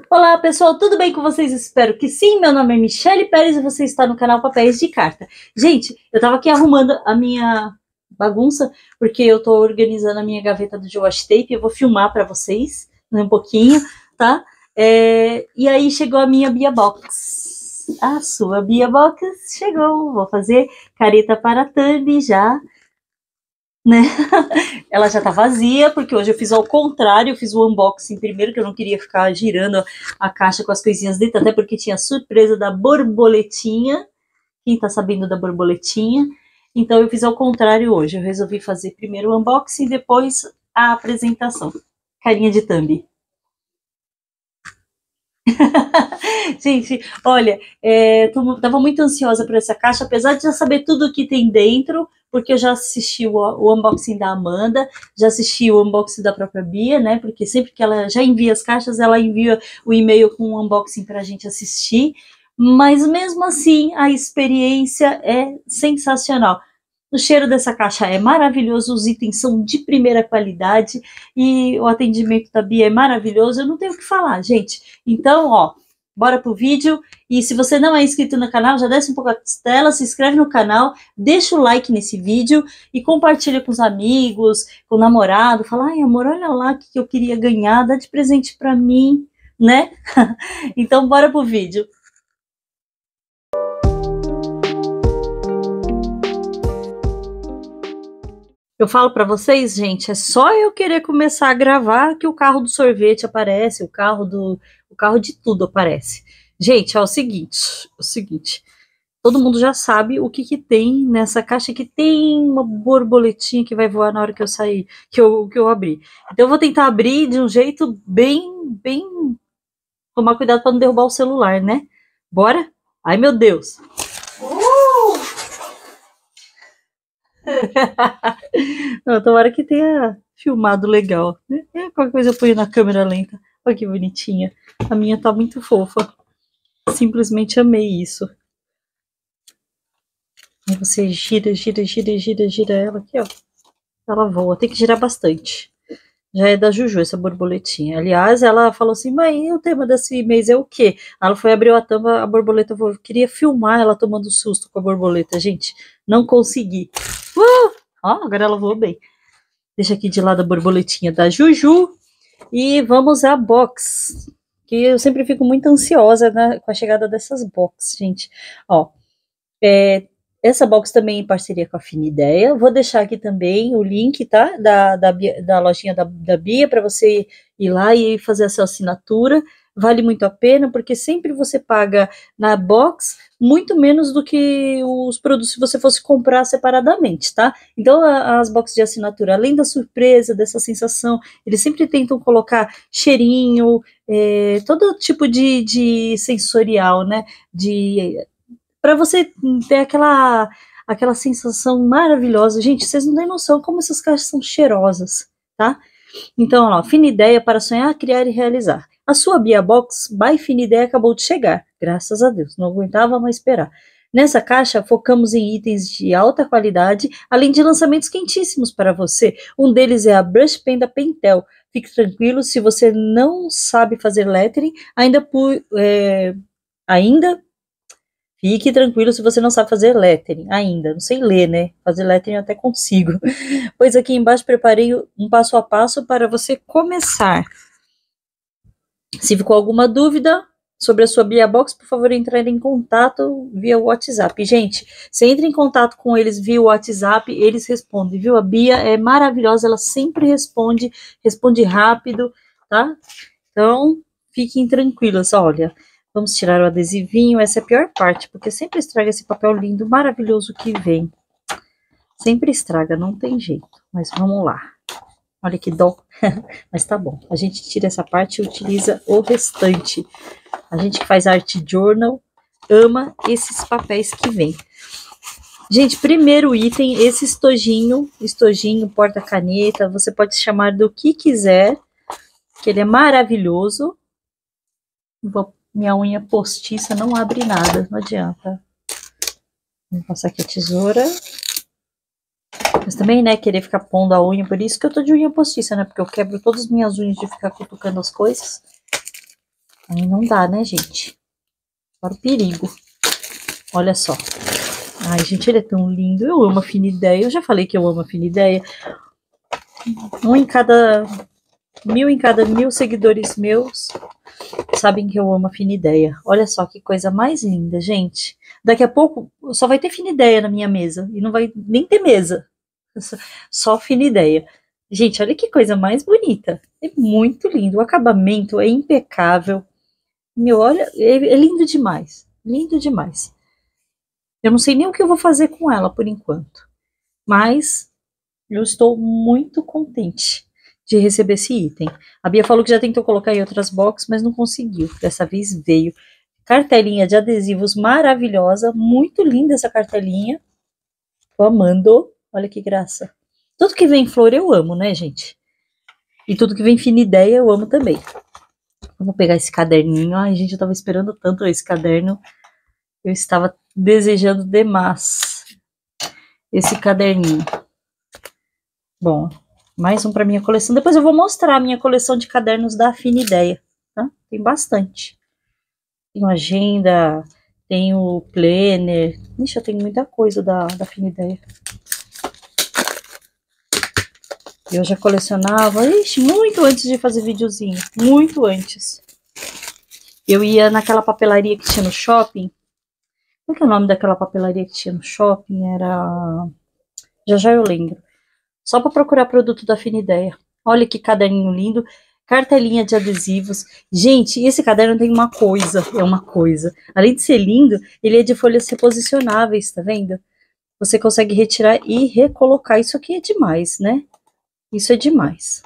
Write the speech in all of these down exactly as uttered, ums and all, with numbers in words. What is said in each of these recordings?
Olá pessoal, tudo bem com vocês? Espero que sim. Meu nome é Michele Pérez e você está no canal Papéis de Carta. Gente, eu tava aqui arrumando a minha bagunça porque eu tô organizando a minha gaveta do washi tape. Eu vou filmar para vocês um pouquinho, tá? É, e aí chegou a minha Bia Box. A sua Bia Box chegou. Vou fazer careta para a thumb já, né? Ela já tá vazia, porque hoje eu fiz ao contrário, eu fiz o unboxing primeiro, que eu não queria ficar girando a caixa com as coisinhas dentro, até porque tinha surpresa da borboletinha. Quem tá sabendo da borboletinha? Então eu fiz ao contrário hoje, eu resolvi fazer primeiro o unboxing e depois a apresentação. Carinha de thumb. Gente, olha, é, tô, tava muito ansiosa por essa caixa, apesar de já saber tudo o que tem dentro, porque eu já assisti o, o unboxing da Amanda, já assisti o unboxing da própria Bia, né? Porque sempre que ela já envia as caixas, ela envia o e-mail com o unboxing pra gente assistir. Mas mesmo assim, a experiência é sensacional. O cheiro dessa caixa é maravilhoso, os itens são de primeira qualidade e o atendimento da Bia é maravilhoso, eu não tenho o que falar, gente. Então, ó, bora pro vídeo. E se você não é inscrito no canal, já desce um pouco a tela, se inscreve no canal, deixa o like nesse vídeo e compartilha com os amigos, com o namorado. Fala, ai amor, olha lá o que eu queria ganhar, dá de presente pra mim, né? Então, bora pro vídeo. Eu falo para vocês, gente, é só eu querer começar a gravar que o carro do sorvete aparece, o carro do, o carro de tudo aparece. Gente, é o seguinte, é o seguinte, todo mundo já sabe o que que tem nessa caixa, que tem uma borboletinha que vai voar na hora que eu sair, que eu, que eu abrir. Então eu vou tentar abrir de um jeito bem, bem, tomar cuidado para não derrubar o celular, né? Bora? Ai, meu Deus! Não, tomara que tenha filmado legal, né? Qualquer coisa eu ponho na câmera lenta. Olha que bonitinha. A minha tá muito fofa. Simplesmente amei isso. Aí você gira, gira, gira, gira, gira ela aqui, ó. Ela voa. Tem que girar bastante. Já é da Juju essa borboletinha. Aliás, ela falou assim, mãe, o tema desse mês é o quê? Ela foi abrir a tampa, a borboleta voou. Eu queria filmar ela tomando susto com a borboleta. Gente, não consegui. Uh! Ó, agora ela voou bem. Deixa aqui de lado a borboletinha da Juju. E vamos à box. Que eu sempre fico muito ansiosa, né, com a chegada dessas boxes, gente. Ó, é, essa box também em parceria com a Finideia. Vou deixar aqui também o link, tá? Da, da, da lojinha da, da Bia, para você ir lá e fazer essa assinatura. Vale muito a pena, porque sempre você paga na box muito menos do que os produtos se você fosse comprar separadamente, tá? Então, a, as boxes de assinatura, além da surpresa, dessa sensação, eles sempre tentam colocar cheirinho, é, todo tipo de, de sensorial, né? De para você ter aquela, aquela sensação maravilhosa. Gente, vocês não têm noção como essas caixas são cheirosas, tá? Então, ó, Finideia para sonhar, criar e realizar. A sua Bia Box by Finideia acabou de chegar, graças a Deus, não aguentava mais esperar. Nessa caixa, focamos em itens de alta qualidade, além de lançamentos quentíssimos para você. Um deles é a Brush Pen da Pentel. Fique tranquilo, se você não sabe fazer lettering, ainda, por, é, ainda Fique tranquilo se você não sabe fazer lettering ainda. Não sei ler, né? Fazer lettering eu até consigo. Pois aqui embaixo preparei um passo a passo para você começar. Se ficou alguma dúvida sobre a sua Bia Box, por favor, entre em contato via WhatsApp. Gente, você entra em contato com eles via WhatsApp, eles respondem, viu? A Bia é maravilhosa, ela sempre responde, responde rápido, tá? Então, fiquem tranquilos, olha. Vamos tirar o adesivinho, essa é a pior parte, porque sempre estraga esse papel lindo, maravilhoso que vem. Sempre estraga, não tem jeito, mas vamos lá. Olha que dó, mas tá bom. A gente tira essa parte e utiliza o restante. A gente que faz art journal ama esses papéis que vem. Gente, primeiro item, esse estojinho, estojinho, porta-caneta, você pode chamar do que quiser, que ele é maravilhoso. Vou Minha unha postiça não abre nada, não adianta. Vou passar aqui a tesoura. Mas também, né, querer ficar pondo a unha, por isso que eu tô de unha postiça, né? Porque eu quebro todas as minhas unhas de ficar cutucando as coisas. Aí não dá, né, gente? Para o perigo. Olha só. Ai, gente, ele é tão lindo. Eu amo a Fina Ideia. Eu já falei que eu amo a Fina Ideia. Um em cada... Mil em cada mil seguidores meus sabem que eu amo a Fina Ideia. Olha só que coisa mais linda, gente. Daqui a pouco só vai ter Fina Ideia na minha mesa. E não vai nem ter mesa. Só Fina Ideia. Gente, olha que coisa mais bonita. É muito lindo. O acabamento é impecável. Meu, olha, é, é lindo demais. Lindo demais. Eu não sei nem o que eu vou fazer com ela por enquanto. Mas eu estou muito contente de receber esse item. A Bia falou que já tentou colocar em outras boxes, mas não conseguiu. Dessa vez veio. Cartelinha de adesivos maravilhosa. Muito linda essa cartelinha. Tô amando. Olha que graça. Tudo que vem em flor eu amo, né, gente? E tudo que vem Fina Ideia eu amo também. Vamos pegar esse caderninho. Ai, gente, eu tava esperando tanto esse caderno. Eu estava desejando demais esse caderninho. Bom, mais um para minha coleção. Depois eu vou mostrar a minha coleção de cadernos da Fina Ideia, tá? Tem bastante. Tem agenda, tem o planner. Ixi, eu tenho muita coisa da, da Fina Ideia. Eu já colecionava, ixi, muito antes de fazer videozinho. Muito antes. Eu ia naquela papelaria que tinha no shopping. Qual que é o nome daquela papelaria que tinha no shopping? Era... Já já eu lembro. Só para procurar produto da Fina Ideia. Olha que caderninho lindo. Cartelinha de adesivos. Gente, esse caderno tem uma coisa. É uma coisa. Além de ser lindo, ele é de folhas reposicionáveis, tá vendo? Você consegue retirar e recolocar. Isso aqui é demais, né? Isso é demais.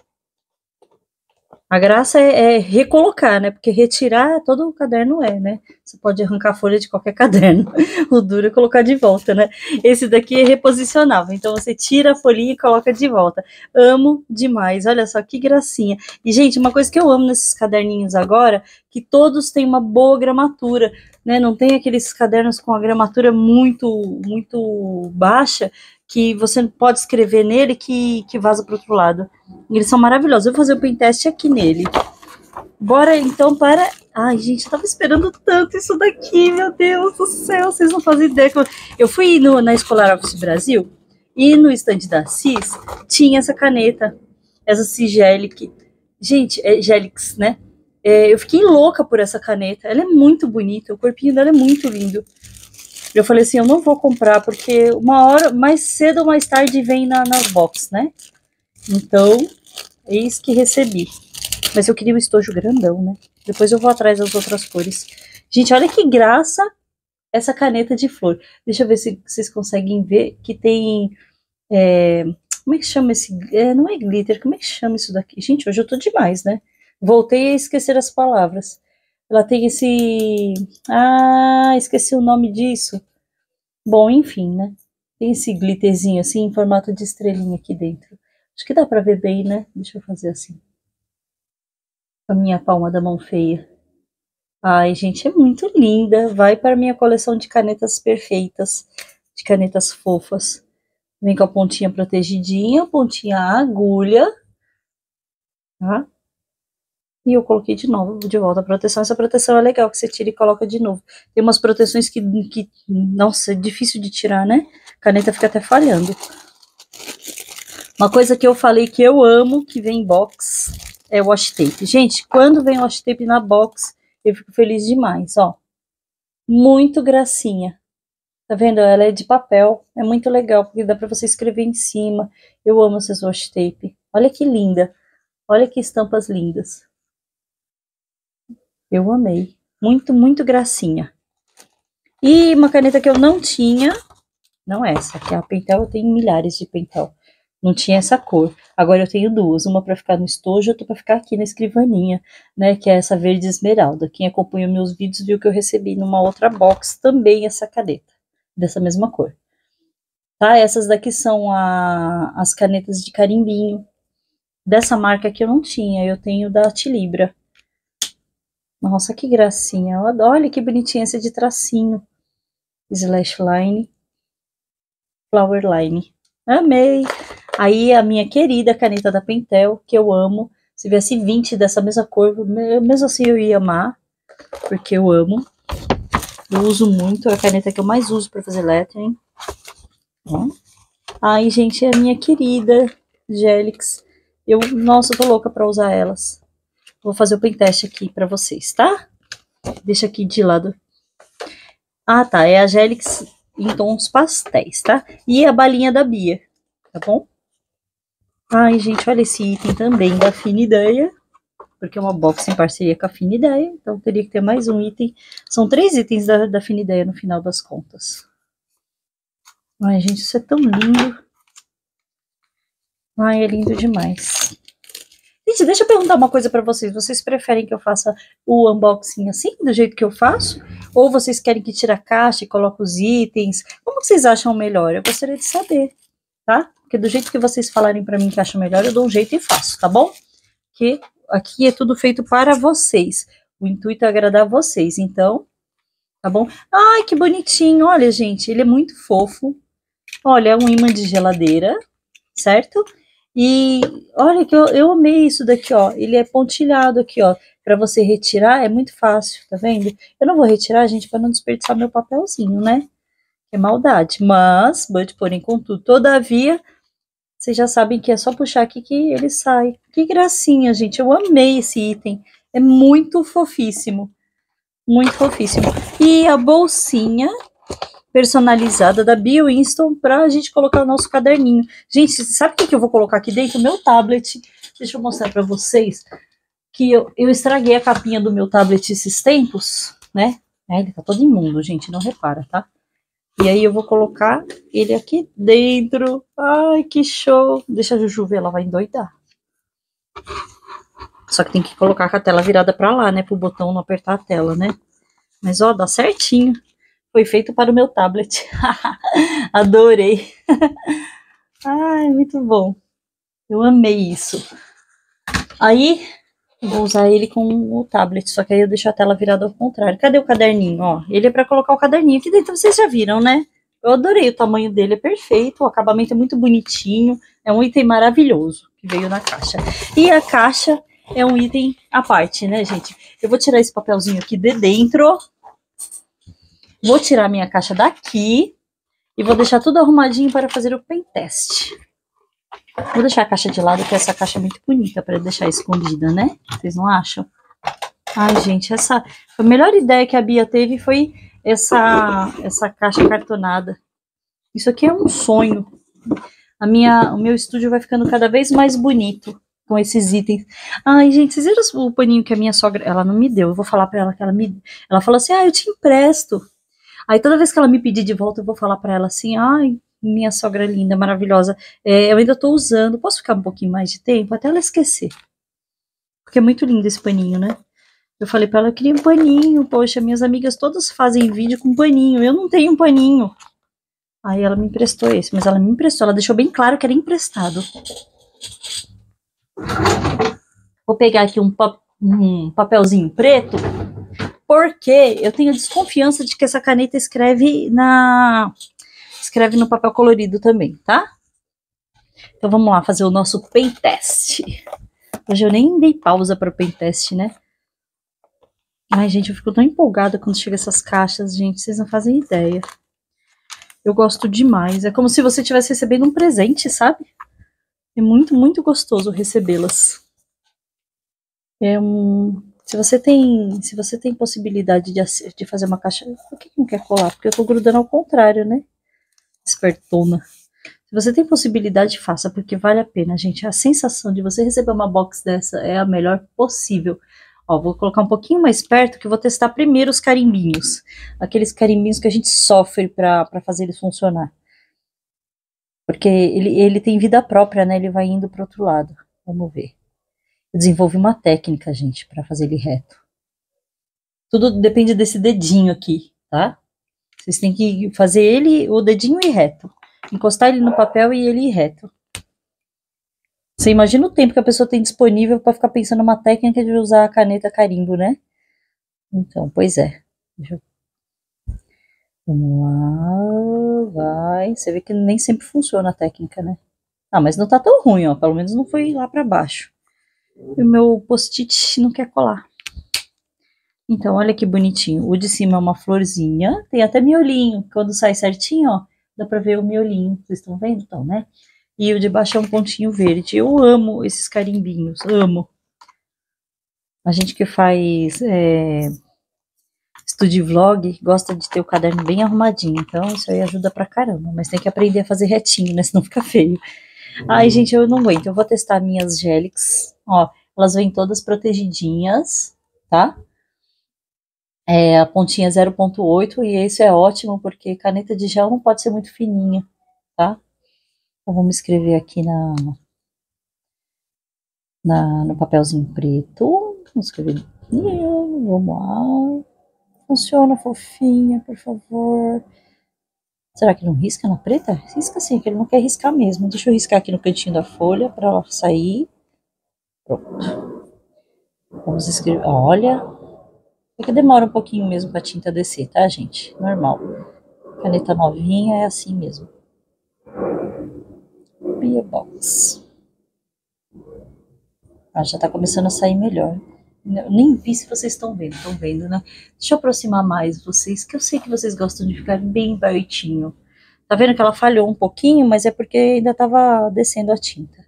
A graça é, é recolocar, né? Porque retirar todo o caderno é, né? Você pode arrancar a folha de qualquer caderno. O duro é colocar de volta, né? Esse daqui é reposicionável. Então você tira a folhinha e coloca de volta. Amo demais. Olha só que gracinha. E, gente, uma coisa que eu amo nesses caderninhos agora, que todos têm uma boa gramatura, né? Não tem aqueles cadernos com a gramatura muito, muito baixa, que você pode escrever nele que, que vaza para o outro lado. Eles são maravilhosos. Eu vou fazer o pen teste aqui nele. Bora então para... Ai, gente, eu tava esperando tanto isso daqui, meu Deus do céu. Vocês não fazem ideia. Eu fui no, na Scholar Office Brasil e no stand da Cis tinha essa caneta, essa Sigelic. Gente, é Gelix, né? É, eu fiquei louca por essa caneta. Ela é muito bonita, o corpinho dela é muito lindo. Eu falei assim, eu não vou comprar, porque uma hora, mais cedo ou mais tarde, vem na, nas box, né? Então, eis que recebi. Mas eu queria o estojo grandão, né? Depois eu vou atrás das outras cores. Gente, olha que graça essa caneta de flor. Deixa eu ver se vocês conseguem ver que tem... É, como é que chama esse... É, não é glitter, como é que chama isso daqui? Gente, hoje eu tô demais, né? Voltei a esquecer as palavras. Ela tem esse... Ah, esqueci o nome disso. Bom, enfim, né? Tem esse glitterzinho assim, em formato de estrelinha aqui dentro. Acho que dá pra ver bem, né? Deixa eu fazer assim. Com a minha palma da mão feia. Ai, gente, é muito linda. Vai para minha coleção de canetas perfeitas. De canetas fofas. Vem com a pontinha protegidinha, pontinha agulha. Tá? E eu coloquei de novo, de volta a proteção. Essa proteção é legal, que você tira e coloca de novo. Tem umas proteções que, que nossa, é difícil de tirar, né? A caneta fica até falhando. Uma coisa que eu falei que eu amo, que vem em box, é o washi tape. Gente, quando vem o washi tape na box, eu fico feliz demais, ó. Muito gracinha. Tá vendo? Ela é de papel. É muito legal, porque dá pra você escrever em cima. Eu amo essas washi tape. Olha que linda. Olha que estampas lindas. Eu amei. Muito, muito gracinha. E uma caneta que eu não tinha, não essa, que é a Pentel, eu tenho milhares de Pentel. Não tinha essa cor. Agora eu tenho duas, uma para ficar no estojo e outra para ficar aqui na escrivaninha, né, que é essa verde esmeralda. Quem acompanha meus vídeos viu que eu recebi numa outra box também essa caneta, dessa mesma cor. Tá? Essas daqui são a, as canetas de carimbinho. Dessa marca que eu não tinha, eu tenho da Tilibra. Nossa, que gracinha. Olha que bonitinha essa de tracinho. Slash line. Flower line. Amei. Aí a minha querida caneta da Pentel, que eu amo. Se viesse vinte dessa mesma cor, mesmo assim eu ia amar. porque eu amo. Eu uso muito, é a caneta que eu mais uso para fazer lettering. Ó. Ai, gente, é a minha querida Gelix. Eu, nossa, eu tô louca pra usar elas. Vou fazer o pen teste aqui pra vocês, tá? Deixa aqui de lado. Ah, tá, é a Gelix em tons pastéis, tá? E a balinha da Bia, tá bom? Ai, gente, olha esse item também da Fina Ideia, porque é uma box em parceria com a Fina Ideia, então teria que ter mais um item. São três itens da, da Fina Ideia no final das contas. Ai, gente, isso é tão lindo. Ai, é lindo demais. Gente, deixa eu perguntar uma coisa pra vocês. Vocês preferem que eu faça o unboxing assim, do jeito que eu faço? Ou vocês querem que tire a caixa e coloque os itens? Como vocês acham melhor? Eu gostaria de saber, tá? Porque do jeito que vocês falarem pra mim que acham melhor, eu dou um jeito e faço, tá bom? Porque aqui é tudo feito para vocês. O intuito é agradar vocês, então, tá bom? Ai, que bonitinho. Olha, gente, ele é muito fofo. Olha, é um imã de geladeira, certo? E olha que eu, eu amei isso daqui, ó. Ele é pontilhado aqui, ó. Pra você retirar é muito fácil, tá vendo? Eu não vou retirar, gente, pra não desperdiçar meu papelzinho, né? É maldade. Mas, but, porém, contudo, todavia, vocês já sabem que é só puxar aqui que ele sai. Que gracinha, gente. Eu amei esse item. É muito fofíssimo. Muito fofíssimo. E a bolsinha personalizada da Bia Winston pra gente colocar o nosso caderninho. Gente, sabe o que, que eu vou colocar aqui dentro? O meu tablet. Deixa eu mostrar pra vocês que eu, eu estraguei a capinha do meu tablet esses tempos, né? É, ele tá todo imundo, gente, não repara, tá? E aí eu vou colocar ele aqui dentro. Ai, que show! Deixa a Juju ver, ela vai endoidar. Só que tem que colocar com a tela virada pra lá, né? Pro botão não apertar a tela, né? Mas ó, dá certinho. Foi feito para o meu tablet. Adorei. Ai, muito bom. Eu amei isso. Aí, vou usar ele com o tablet, só que aí eu deixo a tela virada ao contrário. Cadê o caderninho? Ó, ele é para colocar o caderninho aqui dentro, vocês já viram, né? Eu adorei o tamanho dele, é perfeito, o acabamento é muito bonitinho, é um item maravilhoso que veio na caixa. E a caixa é um item à parte, né, gente? Eu vou tirar esse papelzinho aqui de dentro. Vou tirar minha caixa daqui e vou deixar tudo arrumadinho para fazer o pen teste. Vou deixar a caixa de lado, porque essa caixa é muito bonita para deixar escondida, né? Vocês não acham? Ai, gente, essa a melhor ideia que a Bia teve foi essa essa caixa cartonada. Isso aqui é um sonho. A minha, o meu estúdio vai ficando cada vez mais bonito com esses itens. Ai, gente, vocês viram o paninho que a minha sogra, ela não me deu. Eu vou falar para ela que ela me, ela falou assim: "Ah, eu te empresto". Aí toda vez que ela me pedir de volta, eu vou falar pra ela assim: ai, minha sogra linda, maravilhosa, é, eu ainda tô usando, posso ficar um pouquinho mais de tempo? Até ela esquecer. Porque é muito lindo esse paninho, né? Eu falei pra ela, eu queria um paninho, poxa, minhas amigas todas fazem vídeo com paninho, eu não tenho um paninho. Aí ela me emprestou esse, mas ela me emprestou, ela deixou bem claro que era emprestado. Vou pegar aqui um, pa um papelzinho preto, porque eu tenho desconfiança de que essa caneta escreve na escreve no papel colorido também, tá? Então vamos lá fazer o nosso pen test. Hoje eu nem dei pausa para o pen test, né? Ai, gente, eu fico tão empolgada quando chega essas caixas, gente, vocês não fazem ideia. Eu gosto demais, é como se você estivesse recebendo um presente, sabe? É muito, muito gostoso recebê-las. É um... Se você tem, se você tem possibilidade de, de fazer uma caixa... Por que não quer colar? Porque eu tô grudando ao contrário, né? Espertona. Se você tem possibilidade, faça, porque vale a pena, gente. A sensação de você receber uma box dessa é a melhor possível. Ó, vou colocar um pouquinho mais perto, que eu vou testar primeiro os carimbinhos. Aqueles carimbinhos que a gente sofre pra, pra fazer eles funcionar. Porque ele, ele tem vida própria, né? Ele vai indo pro outro lado. Vamos ver. Eu desenvolvi uma técnica, gente, pra fazer ele reto. Tudo depende desse dedinho aqui, tá? Vocês têm que fazer ele, o dedinho ir reto. Encostar ele no papel e ele ir reto. Você imagina o tempo que a pessoa tem disponível para ficar pensando numa técnica de usar a caneta carimbo, né? Então, pois é. Deixa eu... Vamos lá, vai. Você vê que nem sempre funciona a técnica, né? Ah, mas não tá tão ruim, ó. Pelo menos não foi lá para baixo. E o meu post-it não quer colar. Então, olha que bonitinho. O de cima é uma florzinha, tem até miolinho. Quando sai certinho, ó, dá pra ver o miolinho. Vocês estão vendo? Então, né? E o de baixo é um pontinho verde. Eu amo esses carimbinhos, amo. A gente que faz é, estúdio vlog gosta de ter o caderno bem arrumadinho. Então, isso aí ajuda pra caramba. Mas tem que aprender a fazer retinho, né? Senão fica feio. Ai, gente, eu não aguento. Eu vou testar minhas Gelix. Ó, elas vêm todas protegidinhas, tá? É, a pontinha é zero ponto oito e isso é ótimo porque caneta de gel não pode ser muito fininha, tá? Então vamos escrever aqui na, na no papelzinho preto. Vamos escrever. Vamos lá. Funciona, fofinha, por favor. Será que não risca na preta? Risca sim, que ele não quer riscar mesmo. Deixa eu riscar aqui no cantinho da folha para ela sair. Pronto. Vamos escrever. Olha. É que demora um pouquinho mesmo pra tinta descer, tá, gente? Normal. Caneta novinha é assim mesmo. Bia Box. Ah, já tá começando a sair melhor. Eu nem vi se vocês estão vendo. Estão vendo, né? Deixa eu aproximar mais vocês, que eu sei que vocês gostam de ficar bem pertinho. Tá vendo que ela falhou um pouquinho, mas é porque ainda tava descendo a tinta.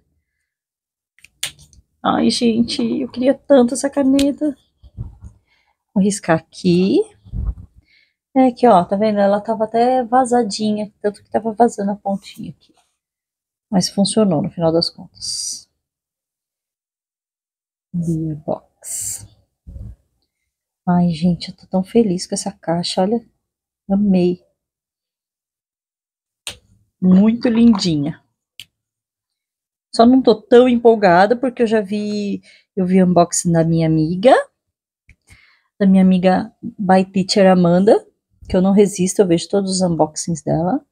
Ai, gente, eu queria tanto essa caneta. Vou riscar aqui. É aqui, ó, tá vendo? Ela tava até vazadinha, tanto que tava vazando a pontinha aqui. Mas funcionou no final das contas. Bia Box. Ai, gente, eu tô tão feliz com essa caixa, olha. Amei. Muito lindinha. Só não tô tão empolgada porque eu já vi, eu vi unboxing da minha amiga, da minha amiga By Teacher Amanda, que eu não resisto, eu vejo todos os unboxings dela.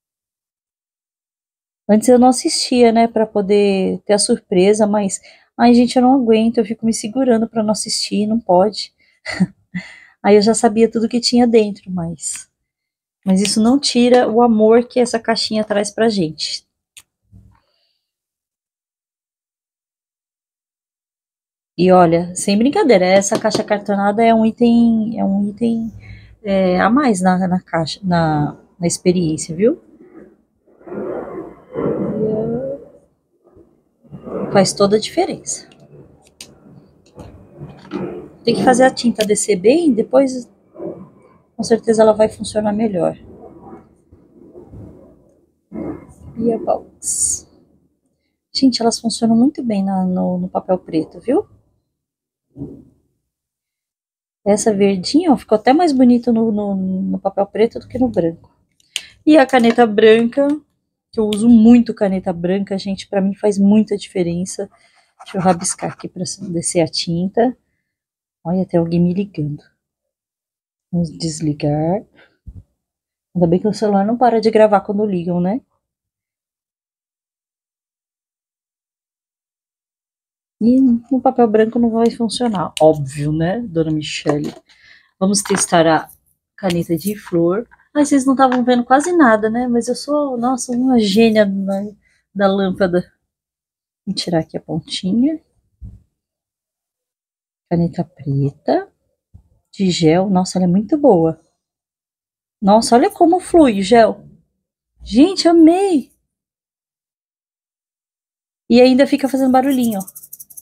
Antes eu não assistia, né, pra poder ter a surpresa, mas, ai, gente, eu não aguento, eu fico me segurando pra não assistir, não pode. Aí eu já sabia tudo que tinha dentro, mas, mas isso não tira o amor que essa caixinha traz pra gente. E olha, sem brincadeira, essa caixa cartonada é um item, é um item é, a mais na, na caixa, na, na experiência, viu? Faz toda a diferença. Tem que fazer a tinta descer bem, depois com certeza ela vai funcionar melhor. Bia Box. Gente, elas funcionam muito bem na, no, no papel preto, viu? Essa verdinha, ó, ficou até mais bonito no, no, no papel preto do que no branco. E a caneta branca, que eu uso muito caneta branca, gente, pra mim faz muita diferença. Deixa eu rabiscar aqui pra descer a tinta. Olha, tem alguém me ligando. Vamos desligar. Ainda bem que o celular não para de gravar quando ligam, né? E no papel branco não vai funcionar. Óbvio, né, dona Michele? Vamos testar a caneta de flor. Ai, vocês não estavam vendo quase nada, né? Mas eu sou, nossa, uma gênia da, da lâmpada. Vou tirar aqui a pontinha. Caneta preta. De gel. Nossa, ela é muito boa. Nossa, olha como flui o gel. Gente, amei. E ainda fica fazendo barulhinho, ó.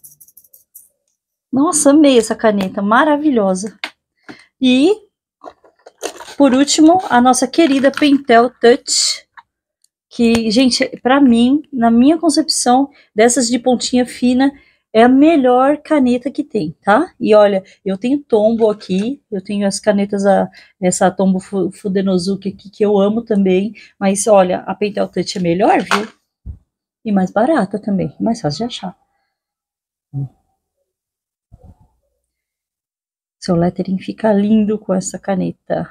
Nossa, amei essa caneta. Maravilhosa. E, por último, a nossa querida Pentel Touch. Que, gente, pra mim, na minha concepção, dessas de pontinha fina, é a melhor caneta que tem, tá? E olha, eu tenho Tombow aqui, eu tenho as canetas, a, essa Tombow Fudenosuke aqui, que eu amo também, mas olha, a Pentel Touch é melhor, viu? E mais barata também, mais fácil de achar. Seu lettering fica lindo com essa caneta.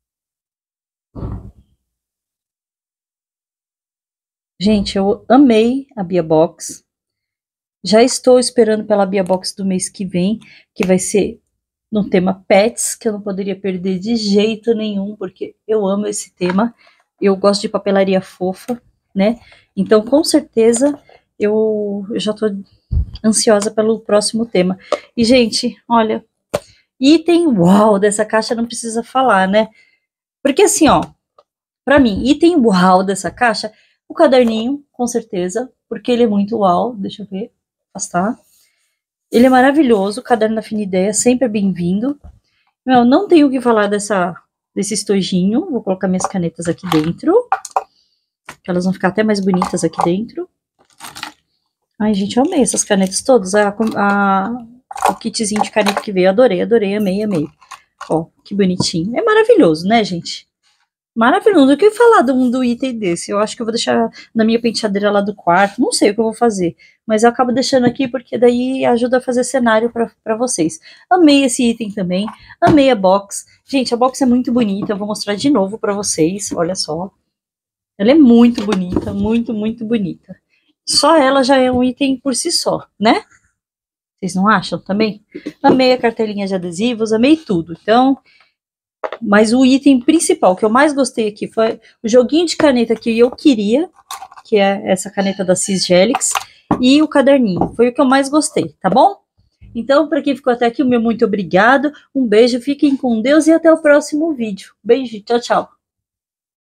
Gente, eu amei a Bia Box. Já estou esperando pela Bia Box do mês que vem, que vai ser no tema Pets, que eu não poderia perder de jeito nenhum, porque eu amo esse tema. Eu gosto de papelaria fofa, né? Então, com certeza, eu, eu já estou ansiosa pelo próximo tema. E, gente, olha, Item uau dessa caixa não precisa falar, né? Porque assim, ó, pra mim, item uau dessa caixa, o caderninho, com certeza, porque ele é muito uau. Deixa eu ver, afastar. Ele é maravilhoso, o caderno da Fina Ideia, sempre bem-vindo. Meu, não tenho o que falar dessa, desse estojinho. Vou colocar minhas canetas aqui dentro, que elas vão ficar até mais bonitas aqui dentro. Ai, gente, eu amei essas canetas todas. A, a, o kitzinho de caneta que veio, adorei, adorei, amei, amei. Ó, que bonitinho. É maravilhoso, né, gente? Maravilhoso. O que eu falar do, do item desse? Eu acho que eu vou deixar na minha penteadeira lá do quarto. Não sei o que eu vou fazer, mas eu acabo deixando aqui porque daí ajuda a fazer cenário para vocês. Amei esse item também. Amei a box. Gente, a box é muito bonita. Eu vou mostrar de novo para vocês. Olha só. Ela é muito bonita, muito, muito bonita. Só ela já é um item por si só, né? Vocês não acham também? Amei a cartelinha de adesivos, amei tudo. Então, mas o item principal que eu mais gostei aqui foi o joguinho de caneta que eu queria, que é essa caneta da Cisgelix, e o caderninho. Foi o que eu mais gostei, tá bom? Então, para quem ficou até aqui, o meu muito obrigado. Um beijo, fiquem com Deus e até o próximo vídeo. Beijo, tchau, tchau.